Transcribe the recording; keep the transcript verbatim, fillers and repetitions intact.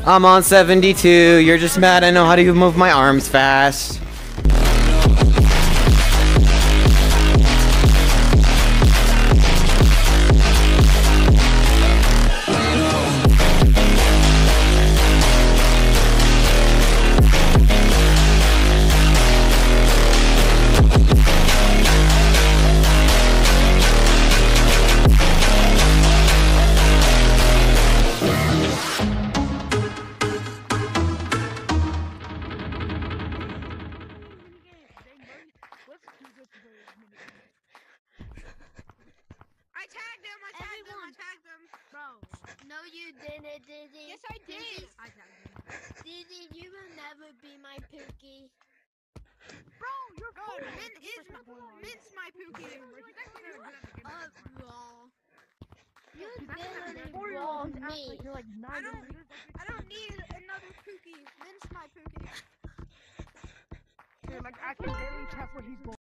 I'm on seventy-two. You're just mad I know how to move my arms fast. I tagged him, I tagged Everyone. him, I tagged him. Bro, no you didn't, Dizzy. Yes I did. Dizzy, I tagged him. Dizzy, you will never be my Pookie. Bro, you're good. Min is Mint's my Pookie. Uh, wrong. You literally wronged me. I don't, I don't need another Pookie. Mint's my Pookie. Dude, like, I can barely check what he's going